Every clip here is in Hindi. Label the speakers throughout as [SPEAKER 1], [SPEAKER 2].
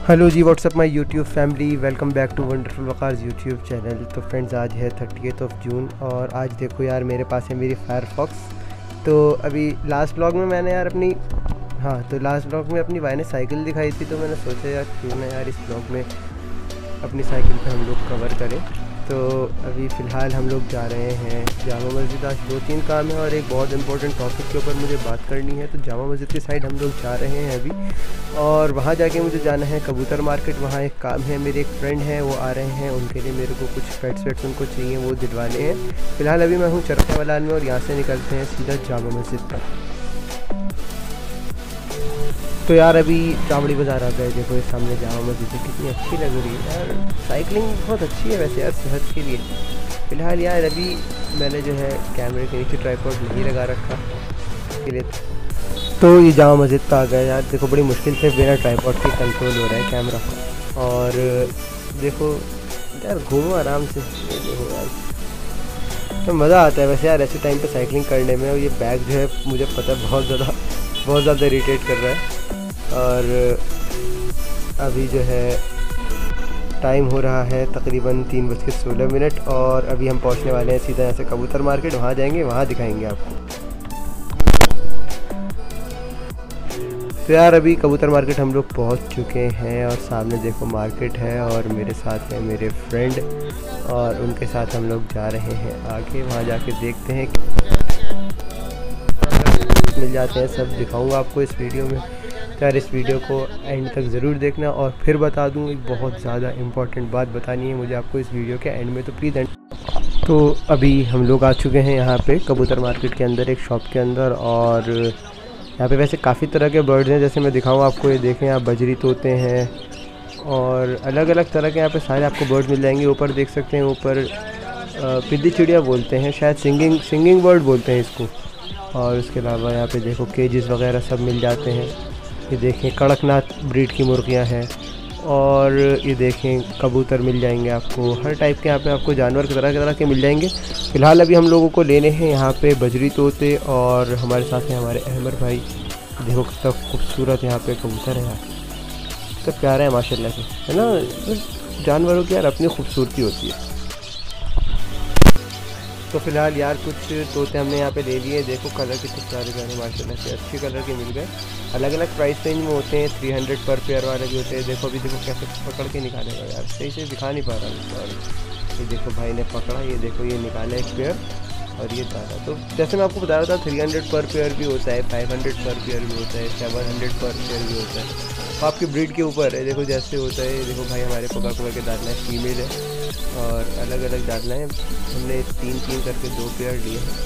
[SPEAKER 1] Hello ji, what's up my YouTube family, welcome back to wonderful Waqar's YouTube channel. तो फ्रेंड्स, आज है 30 जून और आज देखो यार मेरे पास है मेरी फायरफॉक्स। तो अभी लास्ट ब्लॉग में मैंने यार लास्ट ब्लॉग में अपनी भाई ने साइकिल दिखाई थी, तो मैंने सोचा यार क्यों ना यार इस ब्लॉग में अपनी साइकिल पे हम लोग कवर करें। तो अभी फ़िलहाल हम लोग जा रहे हैं जामा मस्जिद। आज 2-3 काम है और एक बहुत इंपॉर्टेंट टॉपिक के ऊपर मुझे बात करनी है। तो जामा मस्जिद की साइड हम लोग जा रहे हैं अभी, और वहाँ जाके मुझे जाना है कबूतर मार्केट। वहाँ एक काम है, मेरे एक फ्रेंड हैं वो आ रहे हैं, उनके लिए मेरे को कुछ पेट्स वेट्स उनको चाहिए, वो दिलवाने हैं। फ़िलहाल अभी मैं हूँ चरखा वालान में और यहाँ से निकलते हैं सीधा जामा मस्जिद पर। तो यार अभी चावड़ी बाज़ार आ गए। देखो ये सामने जामा मस्जिद है, कितनी अच्छी लग रही है यार। साइकिलिंग बहुत अच्छी है वैसे यार सेहत के लिए। फ़िलहाल यार अभी मैंने जो है कैमरे के नीचे ट्राइपॉड नहीं लगा रखा के लिए। तो ये जामा मस्जिद पर आ गए यार। देखो बड़ी मुश्किल से बिना ट्राइपॉड के कंट्रोल हो रहा है कैमरा। और देखो यार घूमो आराम से, देखो यार तो मज़ा आता है वैसे यार ऐसे टाइम पे साइकिलिंग करने में। और ये बैग जो है मुझे पता है बहुत ज़्यादा इरिटेट कर रहा है। और अभी जो है टाइम हो रहा है तकरीबन 3:16 और अभी हम पहुंचने वाले हैं सीधा यहाँ से कबूतर मार्केट। वहाँ जाएंगे, वहाँ दिखाएंगे आपको। तो यार अभी कबूतर मार्केट हम लोग पहुँच चुके हैं और सामने देखो मार्केट है और मेरे साथ हैं मेरे फ्रेंड और उनके साथ हम लोग जा रहे हैं आगे। वहाँ जाके देखते हैं मिल जाते हैं, सब दिखाऊंगा आपको इस वीडियो में। तो यार इस वीडियो को एंड तक ज़रूर देखना। और फिर बता दूं, एक बहुत ज़्यादा इम्पॉर्टेंट बात बतानी है मुझे आपको इस वीडियो के एंड में, तो प्लीज़ एंड। तो अभी हम लोग आ चुके हैं यहाँ पे कबूतर मार्केट के अंदर, एक शॉप के अंदर। और यहाँ पे वैसे काफ़ी तरह के बर्ड्स हैं, जैसे मैं दिखाऊँ आपको। ये देखें, यहाँ बजरी तोते हैं और अलग अलग तरह के यहाँ पे सारे आपको बर्ड्स मिल जाएंगे। ऊपर देख सकते हैं, ऊपर पिद्दी चिड़िया बोलते हैं शायद, सिंगिंग बर्ड बोलते हैं इसको। और उसके अलावा यहाँ पे देखो केजेस वगैरह सब मिल जाते हैं। ये देखें कड़कनाथ ब्रीड की मुर्गियाँ हैं और ये देखें कबूतर मिल जाएंगे आपको। हर टाइप के यहाँ पे आपको जानवर तरह के मिल जाएंगे। फ़िलहाल अभी हम लोगों को लेने हैं यहाँ पे बजरी तोते। और हमारे साथ हैं हमारे अहमद भाई। देखो कितना खूबसूरत यहाँ पे कबूतर है यार, कितना प्यारा है माशाल्लाह से, है ना। जानवरों की यार अपनी खूबसूरती होती है। तो फ़िलहाल यार कुछ तोते हमने यहाँ पे ले लिए। देखो कलर कितने प्यारे माशाल्लाह से, अच्छे कलर के मिल गए। अलग अलग प्राइस रेंज में होते हैं, 300 पर पेयर वाले भी होते हैं। देखो अभी देखो कैसे पकड़ के निकालेगा यार, सही से दिखा नहीं पा रहा। और ये देखो भाई ने पकड़ा, ये देखो ये निकाला एक पेयर और ये डाला। तो जैसे मैं आपको बता रहा था 300 पर पेयर भी होता है, 500 पर पेयर भी होता है, 700 पर पेयर भी होता है। तो आपकी ब्रीड के ऊपर है, देखो जैसे होता है। देखो भाई हमारे पकड़ के डालना है, फीमेल है और अलग अलग डालना है। हमने 3 करके 2 पेयर लिए हैं।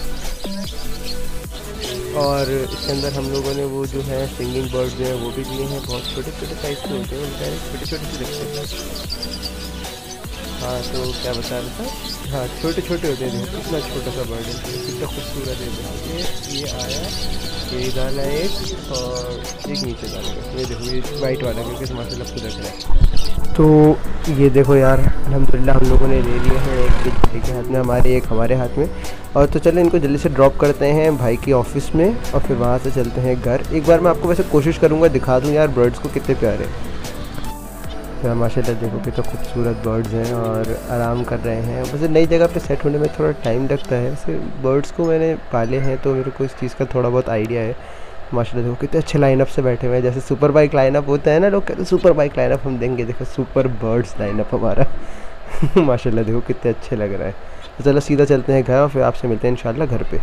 [SPEAKER 1] और इसके अंदर हम लोगों ने वो जो है सिंगिंग बर्ड जो है वो भी लिए हैं। बहुत छोटे साइज़ के होते हैं, छोटे से दिखते हैं। हाँ तो क्या बता रहा था, हाँ छोटे होते हैं। देखो कितना छोटा सा बर्ड है, कितना खूबसूरत है। ये आया, ये डाला एक और एक नीचे डाला। ये देखो ये वाइट वाला क्योंकि माशाल्लाह खुद रख रहा है। तो ये देखो यार अल्हम्दुलिल्लाह हम लोगों ने ले लिए हैं, एक के हाथ में हमारे, एक हमारे हाथ में। और तो चलो इनको जल्दी से ड्रॉप करते हैं भाई की ऑफ़िस में और फिर वहाँ से चलते हैं घर। एक बार मैं आपको वैसे कोशिश करूँगा दिखा दूँ यार बर्ड्स को कितने प्यारे। तो माशाल्लाह देखो कितना खूबसूरत बर्ड्स हैं और आराम कर रहे हैं। वैसे नई जगह पे सेट होने में थोड़ा टाइम लगता है। वैसे बर्ड्स को मैंने पाले हैं तो मेरे को इस चीज़ का थोड़ा बहुत आइडिया है। माशाल्लाह देखो कितने अच्छे लाइनअप से बैठे हुए हैं, जैसे सुपर बाइक लाइनअप होता है ना, लोग कहते हैं सुपर बाइक लाइनअप हम देंगे। देखो सुपर बर्ड्स लाइनअप हमारा माशाल्लाह देखो कितने अच्छे लग रहा है। तो चलो सीधा चलते हैं घर और फिर आपसे मिलते हैं इंशाल्लाह घर पे।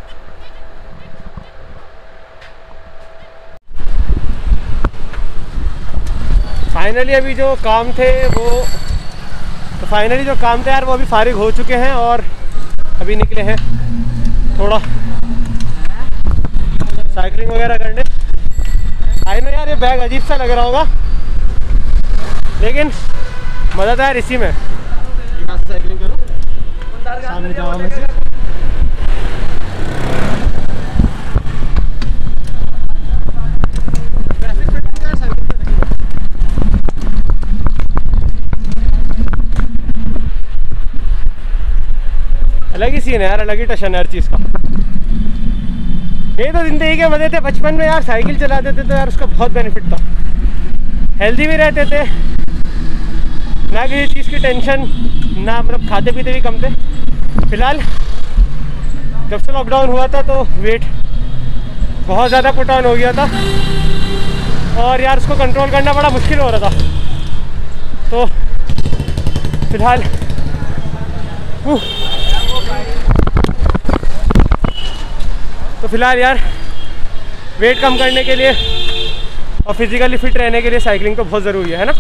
[SPEAKER 1] फाइनली अभी जो काम थे यार वो अभी फारिग हो चुके हैं और अभी निकले हैं थोड़ा साइकिलिंग वगैरह करने। आई नो यार ये बैग अजीब सा लग रहा होगा, लेकिन मज़ा तो यार इसी में। साइकिलिंग करो, सामने जाओ में से। अलग ही सीन है यार, अलग ही टशन है हर चीज़ का। ये तो ज़िंदगी के मज़े थे। बचपन में यार साइकिल चलाते थे तो यार उसका बहुत बेनिफिट था। हेल्दी भी रहते थे, ना किसी चीज़ की टेंशन, ना मतलब खाते पीते भी कम थे। फिलहाल जब से लॉकडाउन हुआ था तो वेट बहुत ज़्यादा पुट ऑन हो गया था और यार उसको कंट्रोल करना बड़ा मुश्किल हो रहा था। तो फिलहाल यार वेट कम करने के लिए और फिजिकली फिट रहने के लिए साइकिलिंग तो बहुत ज़रूरी है ना।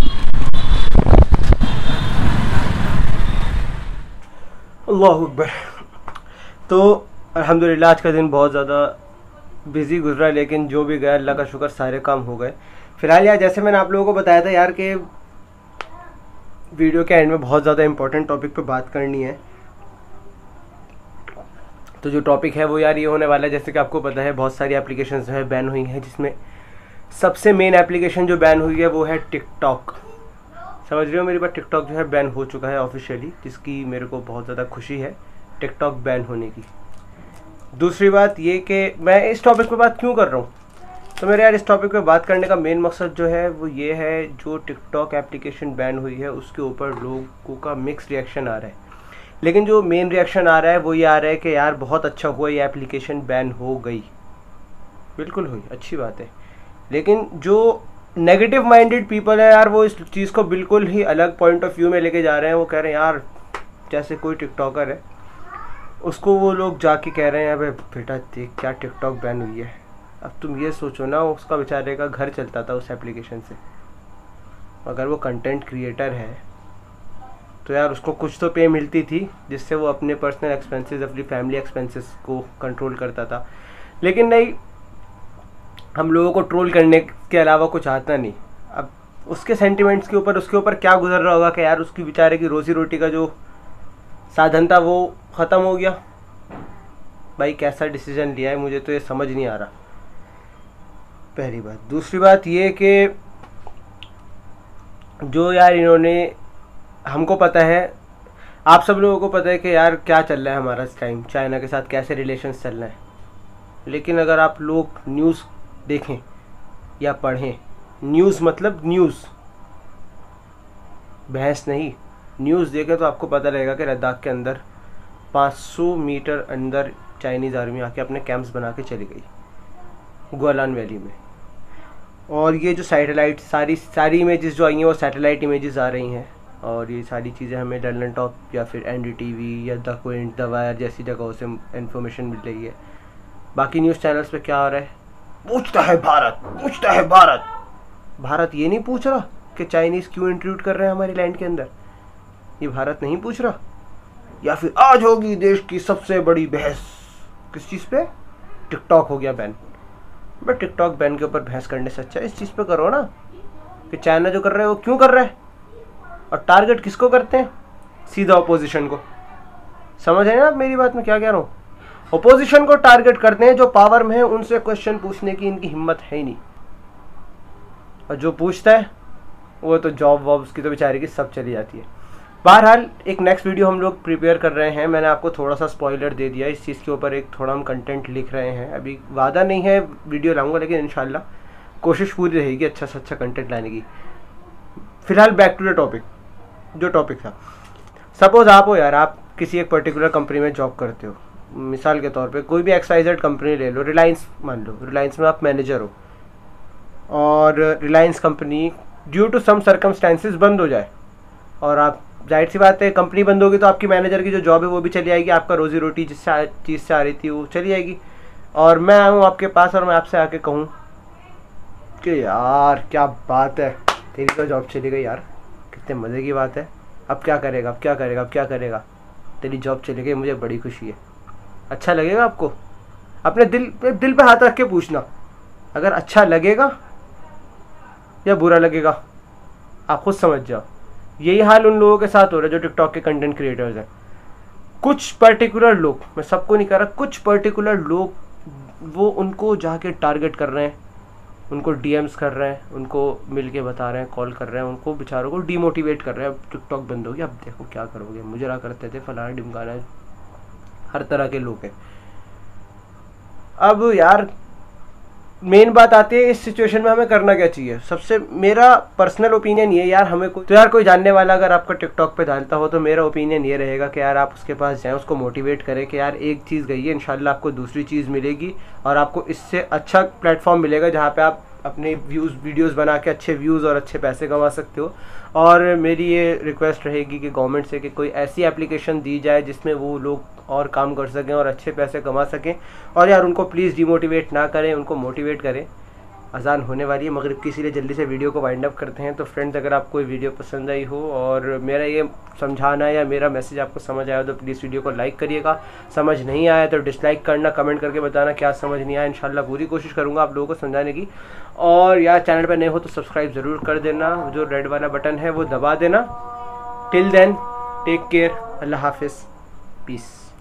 [SPEAKER 1] अल्लाह अकबर। तो अल्हम्दुलिल्लाह आज का दिन बहुत ज़्यादा बिज़ी गुजरा, लेकिन जो भी गया अल्लाह का शुक्र सारे काम हो गए। फिलहाल यार जैसे मैंने आप लोगों को बताया था यार कि वीडियो के एंड में बहुत ज़्यादा इंपॉर्टेंट टॉपिक पे बात करनी है। तो जो टॉपिक है वो यार ये होने वाला है, जैसे कि आपको पता है बहुत सारी एप्लीकेशंस जो है बैन हुई हैं, जिसमें सबसे मेन एप्लीकेशन जो बैन हुई है वो है टिकटॉक। समझ रहे हो मेरी बात? टिकटॉक जो है बैन हो चुका है ऑफिशियली, जिसकी मेरे को बहुत ज़्यादा खुशी है टिकटॉक बैन होने की। दूसरी बात ये कि मैं इस टॉपिक पे बात क्यों कर रहा हूँ, तो मेरे यार इस टॉपिक पे बात करने का मेन मकसद जो है वो ये है, जो टिकटॉक एप्लीकेशन बैन हुई है उसके ऊपर लोगों का मिक्स रिएक्शन आ रहा है। लेकिन जो मेन रिएक्शन आ रहा है वो ये आ रहा है कि यार बहुत अच्छा हुआ ये एप्लीकेशन बैन हो गई। बिल्कुल हुई, अच्छी बात है। लेकिन जो नेगेटिव माइंडेड पीपल है यार वो इस चीज़ को बिल्कुल ही अलग पॉइंट ऑफ व्यू में लेके जा रहे हैं। वो कह रहे हैं यार जैसे कोई टिकटॉकर है उसको वो लोग जाके कह रहे हैं अबे बेटा देख क्या टिकटॉक बैन हुई है। अब तुम ये सोचो ना, उसका बेचारे का घर चलता था उस एप्लीकेशन से। अगर वो कंटेंट क्रिएटर है तो यार उसको कुछ तो पे मिलती थी जिससे वो अपने पर्सनल एक्सपेंसेस, अपनी फैमिली एक्सपेंसेस को कंट्रोल करता था। लेकिन नहीं, हम लोगों को ट्रोल करने के अलावा कुछ आता नहीं। अब उसके सेंटिमेंट्स के ऊपर, उसके ऊपर क्या गुजर रहा होगा कि यार उसकी बेचारे की रोजी रोटी का जो साधन था वो ख़त्म हो गया। भाई कैसा डिसीजन लिया है मुझे तो ये समझ नहीं आ रहा, पहली बात। दूसरी बात ये कि जो यार इन्होंने, हमको पता है, आप सब लोगों को पता है कि यार क्या चल रहा है हमारा इस टाइम, चाइना के साथ कैसे रिलेशंस चल रहे हैं। लेकिन अगर आप लोग न्यूज़ देखें या पढ़ें, न्यूज़ मतलब न्यूज़, बहस नहीं, न्यूज़ देखें तो आपको पता रहेगा कि लद्दाख के अंदर 500 मीटर अंदर चाइनीज़ आर्मी आके अपने कैंप्स बना के चली गई गोलान वैली में। और ये जो सैटेलाइट सारी इमेजेस जो आई हैं वो सैटेलाइट इमेजेस आ रही हैं, और ये सारी चीज़ें हमें लंदन टॉप या फिर NDTV या द क्विंट, द वायर जैसी जगहों से इन्फॉर्मेशन मिल रही है। बाकी न्यूज़ चैनल्स पे क्या हो रहा है, पूछता है भारत। भारत ये नहीं पूछ रहा कि चाइनीज़ क्यों इंट्रूड कर रहे हैं हमारे लैंड के अंदर, ये भारत नहीं पूछ रहा। या फिर आज होगी देश की सबसे बड़ी बहस किस चीज़ पे, टिकटॉक हो गया बैन। बट टिकटॉक बैन के ऊपर बहस करने से अच्छा इस चीज़ पे करो ना कि चाइना जो कर रहा है वो क्यों कर रहा है, और टारगेट किसको करते हैं, सीधा ऑपोजिशन को। समझ है ना आप मेरी बात में क्या कह रहा हूँ? ऑपोजिशन को टारगेट करते हैं, जो पावर में है उनसे क्वेश्चन पूछने की इनकी हिम्मत है ही नहीं। और जो पूछता है वो तो जॉब वॉब उसकी तो बेचारे की सब चली जाती है। बहरहाल एक नेक्स्ट वीडियो हम लोग प्रिपेयर कर रहे हैं। मैंने आपको थोड़ा सा स्पॉइलर दे दिया इस चीज़ के ऊपर, एक थोड़ा हम कंटेंट लिख रहे हैं। अभी वादा नहीं है वीडियो लाऊंगा, लेकिन इंशाल्लाह कोशिश पूरी रहेगी अच्छा से अच्छा कंटेंट लाने की। फिलहाल बैक टू द टॉपिक, जो टॉपिक था। सपोज आप हो यार, आप किसी एक पर्टिकुलर कंपनी में जॉब करते हो। मिसाल के तौर पे कोई भी XYZ कंपनी ले लो, रिलायंस मान लो, रिलायंस में आप मैनेजर हो, और Reliance company due to some circumstances बंद हो जाए, और आप, जाहिर सी बात है कंपनी बंद होगी तो आपकी मैनेजर की जो जॉब है वो भी चली जाएगी, आपका रोजी रोटी जिस चीज़ से आ रही थी वो चली जाएगी। और मैं आऊँ आपके पास और मैं आपसे आके कहूँ कि यार क्या बात है, तेरी तो जॉब चली गई यार, कितने मज़े की बात है, अब क्या करेगा, तेरी जॉब चली गई, मुझे बड़ी खुशी है। अच्छा लगेगा आपको? अपने दिल पे हाथ रख के पूछना, अगर अच्छा लगेगा या बुरा लगेगा आप खुद समझ जाओ। यही हाल उन लोगों के साथ हो रहा है जो टिकटॉक के कंटेंट क्रिएटर्स हैं। कुछ पर्टिकुलर लोग, मैं सबको नहीं कह रहा, कुछ पर्टिकुलर लोग वो उनको जाके टारगेट कर रहे हैं, उनको DMs कर रहे हैं, उनको मिल के बता रहे हैं, कॉल कर रहे हैं, उनको बेचारों को डीमोटिवेट कर रहे हैं। अब टिकटॉक बंद हो गया, अब देखो क्या करोगे, मुजरा करते थे, फलाना ढिमकाना, हर तरह के लोग हैं। अब यार
[SPEAKER 2] मेन बात आती है इस सिचुएशन में हमें करना क्या चाहिए। सबसे मेरा पर्सनल ओपिनियन ये यार, हमें कोई जानने वाला अगर आपका टिकटॉक पे डालता हो तो मेरा ओपिनियन ये रहेगा कि यार आप उसके पास जाएं, उसको मोटिवेट करें कि यार एक चीज़ गई है, इंशाल्लाह आपको दूसरी चीज़ मिलेगी और आपको इससे अच्छा प्लेटफॉर्म मिलेगा जहाँ पे आप अपने वीडियोस बना के अच्छे व्यूज़ और अच्छे पैसे कमा सकते हो। और मेरी ये रिक्वेस्ट रहेगी कि गवर्नमेंट से कि कोई ऐसी एप्लीकेशन दी जाए जिसमें वो लोग और काम कर सकें और अच्छे पैसे कमा सकें। और यार उनको प्लीज़ डिमोटिवेट ना करें, उनको मोटिवेट करें। अजान होने वाली है मगरिब की, इसीलिए जल्दी से वीडियो को वाइंड अप करते हैं। तो फ्रेंड्स, अगर आपको ये वीडियो पसंद आई हो और मेरा ये समझाना या मेरा मैसेज आपको समझ आया तो प्लीज़ वीडियो को लाइक करिएगा। समझ नहीं आया तो डिसलाइक करना, कमेंट करके बताना क्या समझ नहीं आया। इंशाल्लाह पूरी कोशिश करूँगा आप लोगों को समझाने की। और यार चैनल पर नए हो तो सब्सक्राइब ज़रूर कर देना, जो रेड वाला बटन है वो दबा देना। टिल देन टेक केयर, अल्लाह हाफिज़, पीस।